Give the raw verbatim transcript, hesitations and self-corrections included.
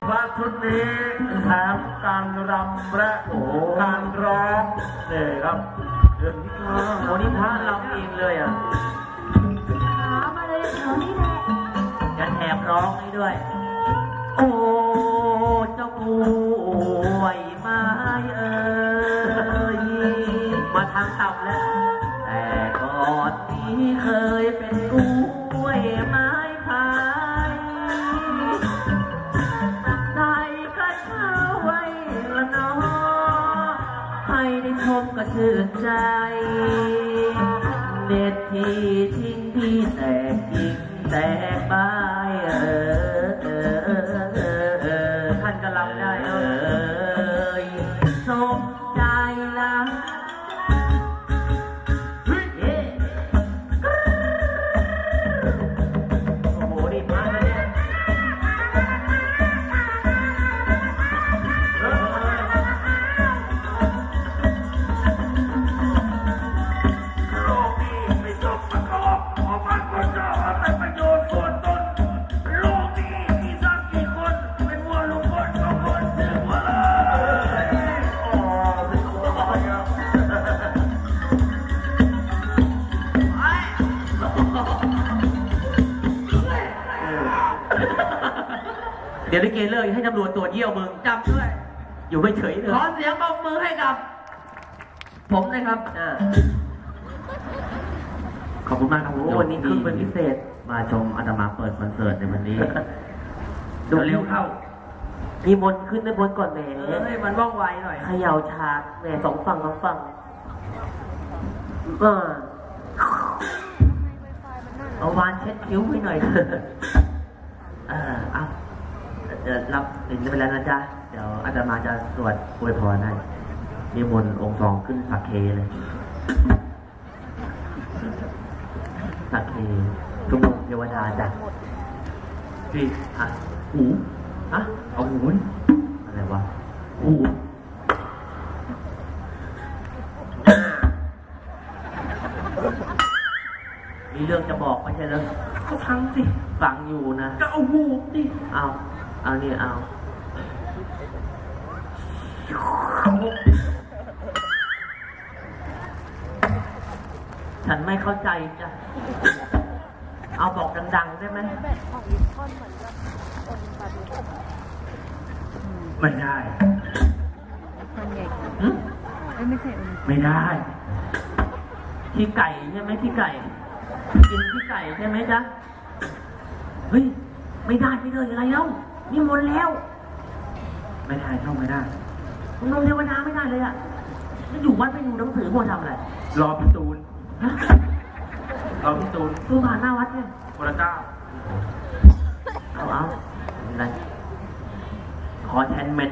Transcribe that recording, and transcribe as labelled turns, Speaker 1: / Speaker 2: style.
Speaker 1: พระชุดนี้แถมการรำและการร้องนี่ครับ
Speaker 2: โอ้นี่พระรำเองเลยอ่ะ
Speaker 3: หามาเลยแถวนี้แหละ
Speaker 2: จะแถมร้องให้ด้วยโอ้เจ้ากูไหวไม้เอ่ยมาทางต่ำแล้วแต่ก่อนนี้เคยเป็นกูไหวไม้พายได้กระเช้าไว้ละน้อให้ได้ชมก็ชื่นใจเด็ดที่ทิ้งที่แตกทิ้งแตกไปเออเออเออเออเออท่านก็รับได้เออสมใจละเฮ้ยโอ้โหดีมากเลยเนี่ย
Speaker 1: โลกนี้ไม่จบประกอบขอมันก็จะแต่ประโยชน์ส่วนตนโลกนี้มีสักกี่คนเป็นวัวลุงคนสองคนถึงวัวเลยอ๋อเป็นตัวอะไรอ่ะ
Speaker 2: เดี๋ยวลิเกเลิกให้ตำรวจตรวจเยี่ยวมึงจำด้วยอยู่ไม่เฉยเลยขอเสียงปรบมือให้กับผมนะครับขอบคุณมากครับวันนี้คือเป็นพิเศษมาชมอาตมาเปิดคอนเสิร์ตในวันนี้ดูเร็วเข้ามีมนขึ้นในบนก่อนแหมเฮ้ยมันว่องไวหน่อยเขย่าฉากแหมสองฝั่งสองฝั่งก็เอาวานเช็ดคิ้วไปหน่อยเออเอาเดี๋ยวรับถึงไปแล้วนะจ๊ะเดี๋ยวอาตมาจะสวดอวยพรให้มีมนองค์สองขึ้นสักเคเลยสักเคทุกมงเทวดาจ้ะพี่อ่ะหูอ่ะเอาหูอะไรวะหูมีเรื่องจะบอกไม่ใช่เหรอก็ฟังสิฟังอยู่นะก็เอาหูดิเอาเอานี่เอาฉันไม่เข้าใจจ้ะเอาบอกดังๆได้ไหม
Speaker 1: ไม่ได้ไม่ได้
Speaker 2: ขี้ไก่ใช่ไหมขี้ไก่กินขี้ไก่ใช่ไหมจ๊ะเฮ้ยไม่ได้ไม่เลยอะไรเล่านี่มนแล้ว
Speaker 1: ไม่ได้เข้าไม่ได้
Speaker 2: มึงลงเทวดาไม่ได้เลยอ่ะนี่อยู่วัดไม่ดูหนังสือพวกทำอะไร
Speaker 1: รอพี่ตูนรอพี่ตูน
Speaker 2: ตูผ่านหน้าวัดเนี่ย
Speaker 1: คนละเก้า
Speaker 2: เอาเอาอะไรขอแทนเมน